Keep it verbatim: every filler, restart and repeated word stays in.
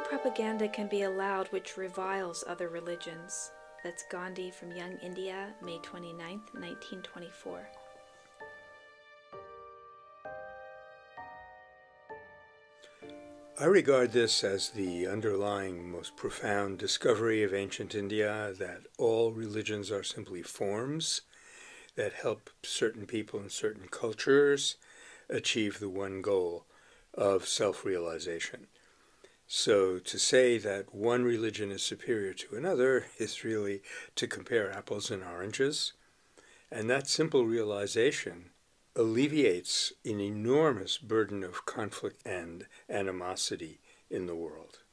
propaganda can be allowed which reviles other religions. That's Gandhi from Young India, May twenty-ninth, nineteen twenty-four. I regard this as the underlying, most profound discovery of ancient India, that all religions are simply forms that help certain people in certain cultures achieve the one goal of self-realization. So to say that one religion is superior to another is really to compare apples and oranges. And that simple realization alleviates an enormous burden of conflict and animosity in the world.